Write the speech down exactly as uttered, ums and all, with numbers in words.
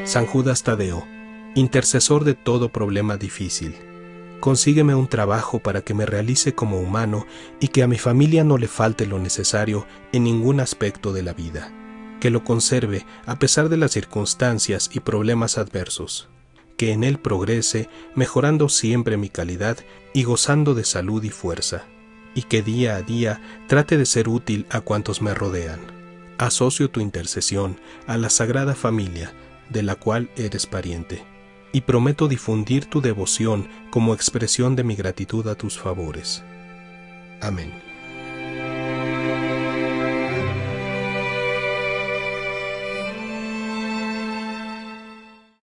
San Judas Tadeo, intercesor de todo problema difícil, consígueme un trabajo para que me realice como humano y que a mi familia no le falte lo necesario en ningún aspecto de la vida, que lo conserve a pesar de las circunstancias y problemas adversos, que en él progrese, mejorando siempre mi calidad y gozando de salud y fuerza, y que día a día trate de ser útil a cuantos me rodean. Asocio tu intercesión a la Sagrada Familia, de la cual eres pariente, y prometo difundir tu devoción como expresión de mi gratitud a tus favores. Amén.